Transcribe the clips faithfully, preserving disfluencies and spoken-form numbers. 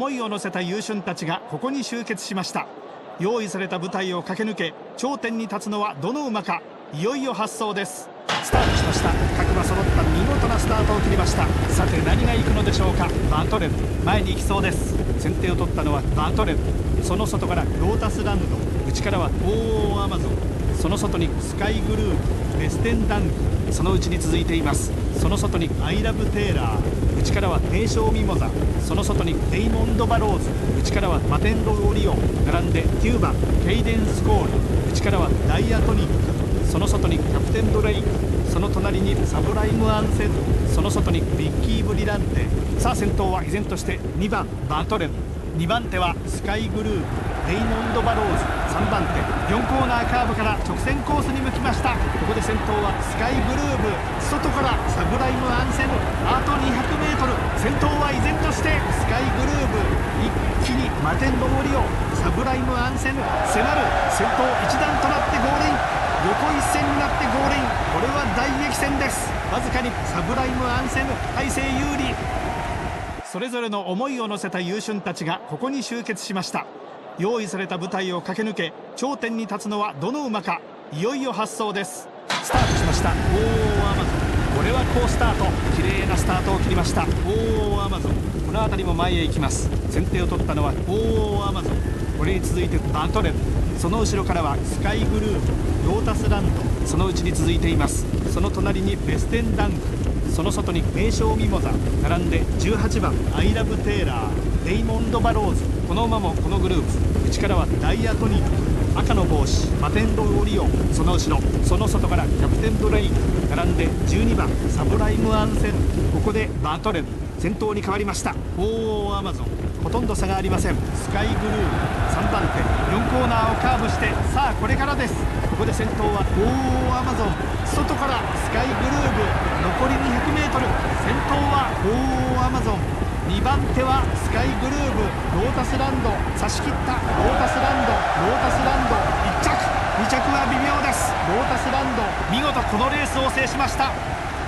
思いを乗せた優秀たちがここに集結しました。用意された舞台を駆け抜け頂点に立つのはどの馬か。いよいよ発走です。スタートしました。各馬揃った見事なスタートを切りました。さて何が行くのでしょうか。バトレン前に行きそうです。先手を取ったのはバトレン、その外からロータスランド、内からはオーアマゾン、その外にスカイグループ、ベステンダンク、そのうちに続いています。その外にアイラブテーラー、内からは名将ミモザ、その外にレイモンドバローズ、内からはマテンロオリオン、並んできゅうばんケイデンスコール、内からはダイアトニック、その外にキャプテンドレイク、その隣にサブライムアンセル、その外にビッキーブリランテ。さあ先頭は依然としてにばんバトレン、にばん手はスカイグループ、レイモンドバローズ、さんばん手よんコーナーカーブから直線コースに向きました。ここで先頭はスカイグループ、外からサブライムアンセム、あと にひゃくメートル、 先頭は依然としてスカイグループ、一気にマテンロオリオン、サブライムアンセム迫る。先頭一段となってゴールイン、横一線になってゴールイン、これは大激戦です。わずかにサブライムアンセム大勢有利。それぞれの思いを乗せた優秀たちがここに集結しました。用意された舞台を駆け抜け頂点に立つのはどの馬か。いよいよ発走です。スタートしました。オーアマゾン、これは好スタート、綺麗なスタートを切りました。オーアマゾン、この辺りも前へ行きます。先手を取ったのはオーアマゾン、これに続いてバトレン、その後ろからはスカイグループ、ロータスランド、そのうちに続いています。その隣にベステンダンク、その外に名将ミモザ、並んでじゅうはちばんアイラブテーラー、レイモンドバローズ、この馬もこのグループ、内からはダイアトニック、赤の帽子マテンロオリオン、その後ろその外からキャプテンドレイク、並んでじゅうにばんサブライムアンセル、ここでバトレン先頭に変わりました。オーアマゾン、ほとんど差がありません。スカイグループさんばん手よんコーナーをカーブして、さあこれからです。ここで先頭はオーアマゾン、外からスカイグループ、残り にひゃくメートル、 先頭はオーアマゾン、にばん手はスカイグループ、ロータスランド、差し切ったロータスランド、ロータスランドいっ着、に着は微妙です。ロータスランド見事このレースを制しました。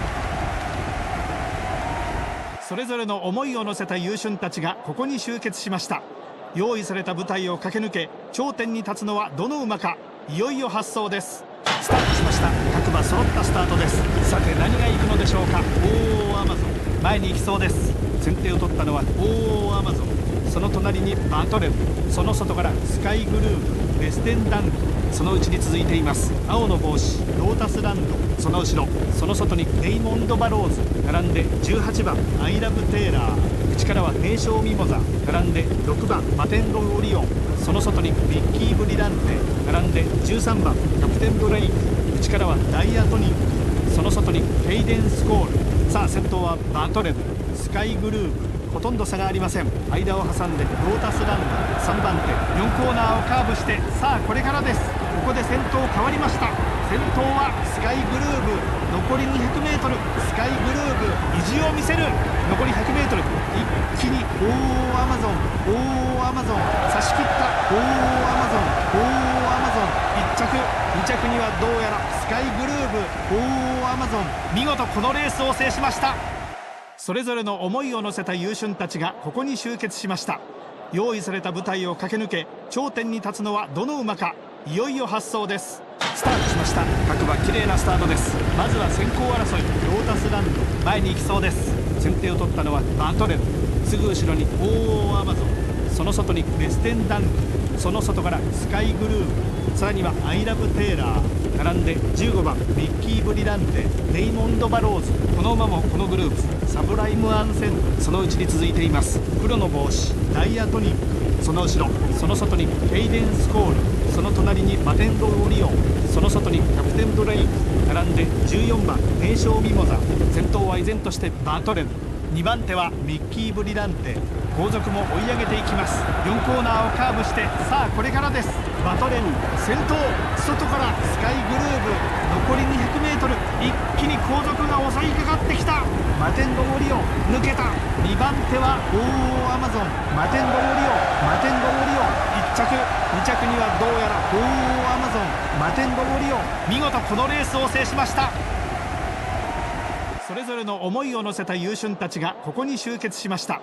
それぞれの思いを乗せた優秀たちがここに集結しました。用意された舞台を駆け抜け頂点に立つのはどの馬か。いよいよ発走です。スタートしました。各馬揃ったスタートです。さて何が行くのでしょうか。オーアマゾン前に行きそうです。先手を取ったのはオーアマゾン、その隣にバトレン、その外からスカイグループ、ベステンダンク、そのうちに続いています青の帽子ロータスランド、その後ろその外にレイモンドバローズ、並んでじゅうはちばんアイラブテーラー、内からは名将ミモザ、並んでろくばんマテンロオリオン、その外にビッキーブリランテ、並んでじゅうさんばんキャプテンドレイク、内からはダイアトニック、その外にケイデンスコール。さあ先頭はバトレン、スカイグループ、ほとんど差がありません。間を挟んでロータスランドさんばん手よんコーナーをカーブして、さあこれからです。ここで先頭変わりました。先頭はスカイグループ、残り にひゃくメートル、 スカイグループ意地を見せる。残り ひゃくメートル、 一気にオーアマゾン、オーアマゾン差し切った、オーアマゾン、オーアマゾンいっ着、に着にはどうやらスカイグループ、オーアマゾン見事このレースを制しました。それぞれの思いを乗せた優秀たちがここに集結しました。用意された舞台を駆け抜け頂点に立つのはどの馬か。いよいよ発走です。スタートしました。各馬綺麗なスタートです。まずは先行争い、ロータスランド前に行きそうです。先手を取ったのはバトレン、すぐ後ろにオーアマゾン、その外にベステンダンク、その外からスカイグループ、さらにはアイラブテーラー、並んでじゅうごばんビッキーブリランテ、レイモンドバローズ、この馬もこのグループ、サブライムアンセン、そのうちに続いています黒の帽子ダイアトニック、その後ろその外にケイデンスコール、その隣にマテンロオリオン、その外にキャプテンドレイク、並んでじゅうよんばん名将ミモザ、先頭は依然としてバトレン、にばん手はミッキーブリランテ、後続も追い上げていきます。よんコーナーをカーブして、さあこれからです。バトレン先頭、外からスカイグループ、残り にひゃくメートル、 一気に後続が襲いかかってきた。マテンロオリオン抜けた。にばん手はオーアマゾン、マテンロオリオン、マテンロオリオンいっ着、に着にはどうやらオーアマゾン、マテンロオリオン見事このレースを制しました。それぞれの思いを乗せた優秀たちがここに集結しました。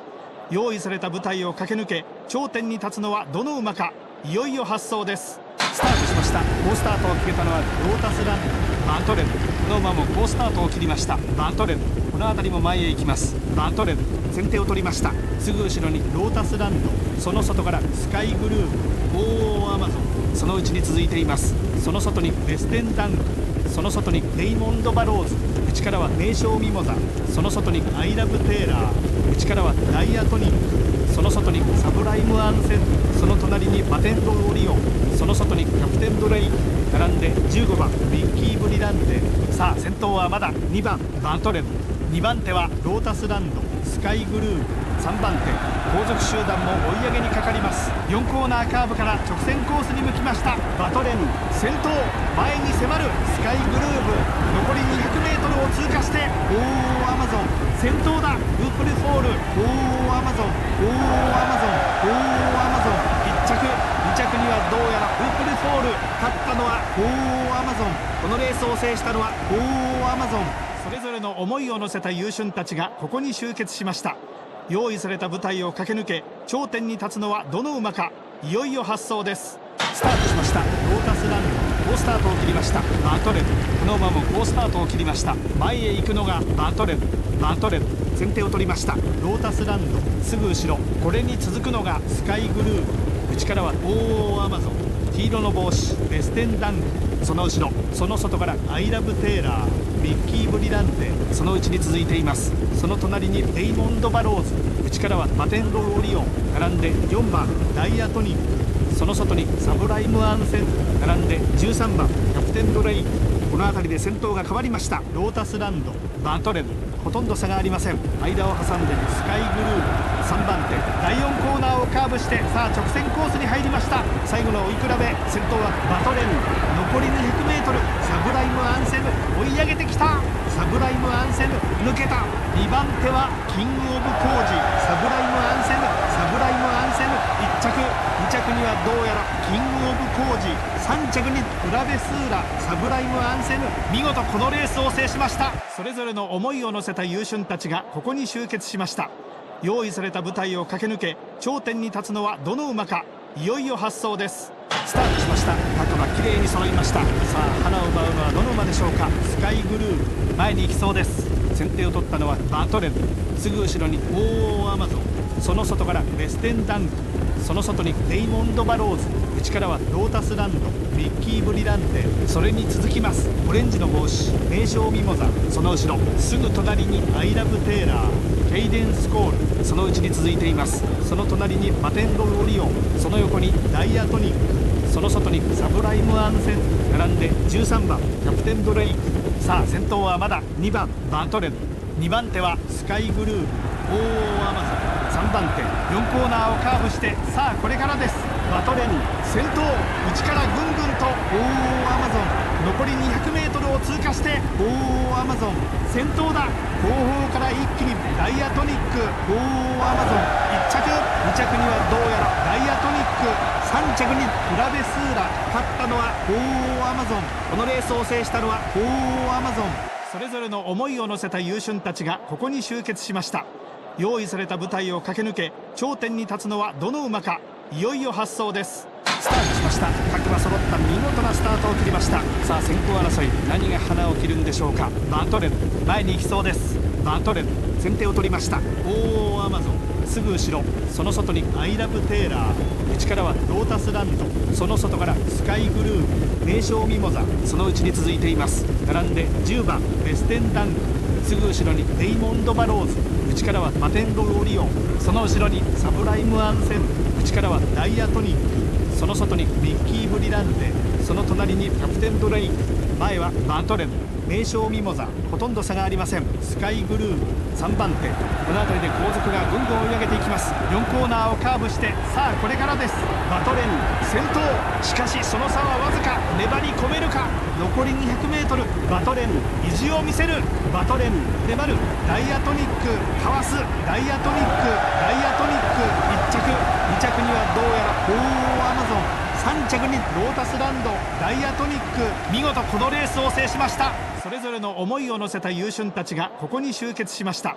用意された舞台を駆け抜け頂点に立つのはどの馬か。いよいよ発走です。スタートしました。好スタートを決めたのはロータスランド。バントレン、この馬も好スタートを切りました。バントレン、この辺りも前へ行きます。バントレン、先手を取りました。すぐ後ろにロータスランド、その外からスカイグルーム、オーアマゾン、その内に続いています。その外にベステンダンク、その外にレイモンドバローズ、内からは名将ミモザ、その外にアイラブテーラー、内からはダイアトニック、その外にサブライムアンセン、その隣にバテンドオリオン、その外にキャプテンドレイ、並んでじゅうごばんビッキーブリランテ。さあ先頭はまだにばんバントレン、にばん手はロータスランド、スカイグルーム、さんばん手後続集団も追い上げにかかります。よんコーナーカーブから直線コースに向きました。バトレン先頭、前に迫るスカイグルーム、残り にひゃくメートル を通過してオーアマゾン先頭だ。ウープルフォール、オーアマゾン、オーアマゾン、オーアマゾン、いっちゃくにちゃくにはどうやらウープルフォール、勝ったのはオーアマゾン、このレースを制したのはオーアマゾン。それぞれの思いを乗せた優俊たちがここに集結しました。用意された舞台を駆け抜け頂点に立つのはどの馬か。いよいよ発走です。スタートしました。ロータスランド、好スタートを切りました。バントレン、この馬も好スタートを切りました。前へ行くのがバントレン、バントレン、先手を取りました。ロータスランド、すぐ後ろ、これに続くのがスカイグルーム、内からはオーアマゾン、黄色の帽子ベステンダンク、その後ろ、その外からアイラブテーラー、ビッキーブリランテ、その内に続いています。その隣にレイモンドバローズ、内からはバテンローオリオン、並んでよんばんダイアトニック、その外にサブライムアンセン、並んでじゅうさんばんキャプテンドレイ。この辺りで先頭が変わりました。ロータスランド、バントレン、ほとんど差がありません。間を挟んでスカイグルーム、さんばん手だいよんコーナーをカーブして、さあ直線コースに入りました。最後の追い比べ、先頭はバトレン、残り にひゃくメートル、サブライムアンセム追い上げてきた。サブライムアンセム抜けた。にばん手はキングオブコージ、サブライムアンセム、サブライムアンセムいっちゃく、にちゃくにはどうやらキングオブコージ、さんちゃくにプラベスーラ、サブライムアンセム、見事このレースを制しました。それぞれの思いを乗せた優俊たちがここに集結しました。用意された舞台を駆け抜け頂点に立つのはどの馬か。いよいよ発走です。スタートしました。各馬きれいに揃いました。さあ花を奪うのはどの馬でしょうか。スカイグルーム、前に行きそうです。先手を取ったのはバトレン、すぐ後ろにオーアマゾン、その外からベステンダンク、その外にレイモンドバローズ、内からはロータスランド、ビッキーブリランテ、それに続きますオレンジの帽子名将ミモザ、その後ろすぐ隣にアイラブテーラー、ケイデンスコール、そのうちに続いています。その隣にバテンロオリオン、その横にダイアトニック、その外にサブライムアンセン、並んでじゅうさんばんキャプテンドレイク。さあ先頭はまだにばんバントレン、にばん手はスカイグルーム、オーアマゾン、さんばん手よんコーナーをカーブして、さあこれからです。バトレン先頭、内からぐんぐんとオーアマゾン、残り にひゃくメートル を通過してオーアマゾン先頭だ。後方から一気にダイアトニック、オーアマゾンいっちゃく、にちゃくにはどうやらダイアトニック、さんちゃくにプラベスーラ、勝ったのはオーアマゾン、このレースを制したのはオーアマゾン。それぞれの思いを乗せた優俊たちがここに集結しました。用意された舞台を駆け抜け頂点に立つのはどの馬か。いよいよ発走です。スタートしました。各馬揃った見事なスタートを切りました。さあ先行争い、何が花を切るんでしょうか。バントレン、前に行きそうです。バントレン、先手を取りました。オーアマゾン、すぐ後ろ、その外にアイラブテーラー、内からはロータスランド、その外からスカイグルーム、名将ミモザ、その内に続いています。並んでじゅうばんベステンダンク、すぐ後ろにレイモンドバローズ、内からはバテンロオリオン、その後ろにサブライムアンセン、内からはダイアトニック、その外にビッキーブリランテ、その隣にキャプテンドレイク、前はバントレン、名将ミモザ、ほとんど差がありません。スカイグルームさんばん手、この辺りで後続がぐんぐん追い上げていきます。よんコーナーをカーブして、さあこれからです。バトレン先頭、しかしその差はわずか、粘り込めるか。残り にひゃくメートル、バトレン意地を見せる。バトレン粘る、ダイアトニックかわす、ダイアトニック、ダイアトニックいっちゃく、にちゃくにはどうやらオーアマゾン、さんちゃくにロータスランド、ダイアトニック、見事このレースを制しました。それぞれの思いを乗せた優俊たちがここに集結しました。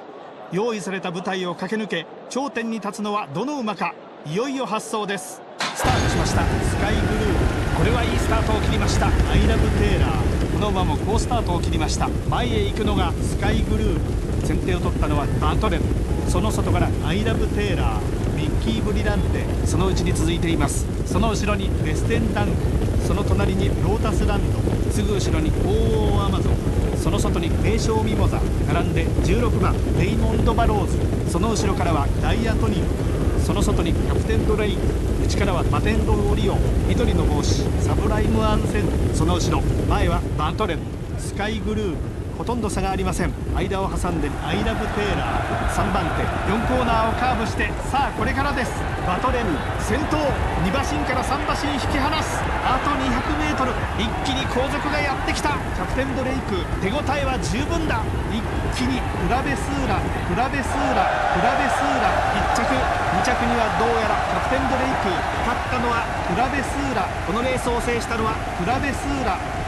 用意された舞台を駆け抜け頂点に立つのはどの馬か。いよいよ発走です。スタートしました。スカイブルー、これはいいスタートを切りました。アイラブテーラー、この馬も好スタートを切りました。前へ行くのがスカイブルー、先手を取ったのはバトレン、その外からアイラブテーラー、ミッキーブリランテ、そのうちに続いています。その後ろにベステンダンク、その隣にロータスランド、すぐ後ろにオーオーアマゾン、その外に名将ミモザ、並んでじゅうろくばんレイモンド・バローズ、その後ろからはダイヤトニック、その外にキャプテンドレイク、内からはマテンド・オリオン、緑の帽子サブライム・アンセン、その後ろ前はバトレン、スカイグルー、ほとんど差がありません。間を挟んでアイラブテーラー、さんばんてよんコーナーをカーブして、さあこれからです。バトレン先頭、に馬身からさん馬身引き離す。あと にひゃくメートル、 一気に後続がやってきた。キャプテンドレイク、手応えは十分だ。一気にフラベスーラフラベスーラフラベスーラいっちゃく、にちゃくにはどうやらキャプテンドレイク、勝ったのはフラベスーラ、このレースを制したのはフラベスーラ。